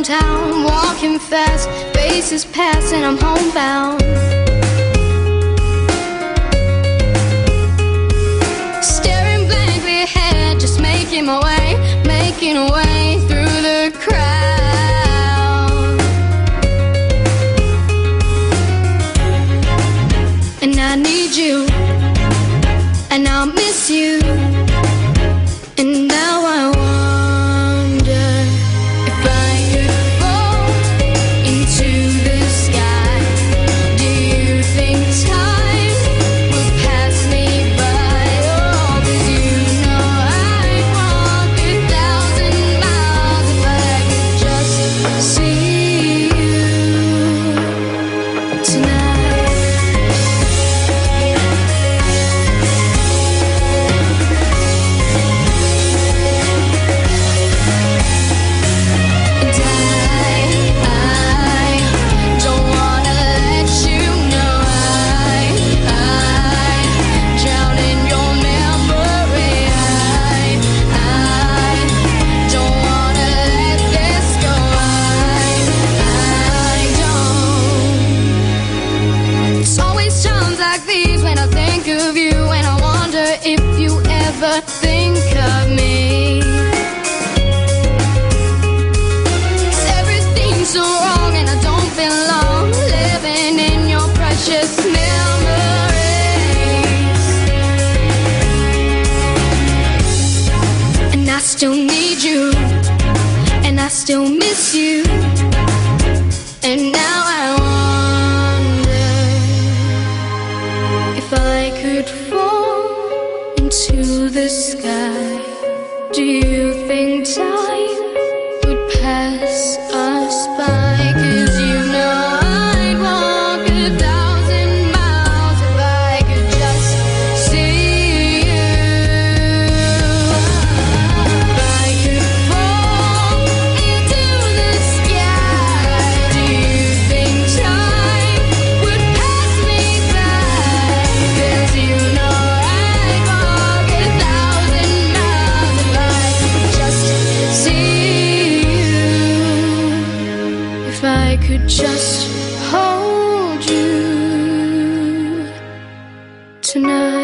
downtown, walking fast, faces pass and I'm homebound. Staring blankly ahead, just making my way through the crowd. And I need you, and I'll miss you. And now I wonder if I could fall into the sky. Do you think time would pass me by? Oh, 'cause you know I'd walk 1,000 miles if I could just see you tonight. Of you, and I wonder if you ever think of me. 'Cause everything's so wrong and I don't belong, living in your precious memories. And I still need you, and I still miss you. And now I wonder if I could fall into the sky. Do you think time would pass us by? 'Cause you know I'd walk 1,000 miles if I could just see you. If I could fall into the sky, do you think time would pass me by? 'Cause you know I'd walk 1,000 miles if I could just see you. If I could just hold you tonight.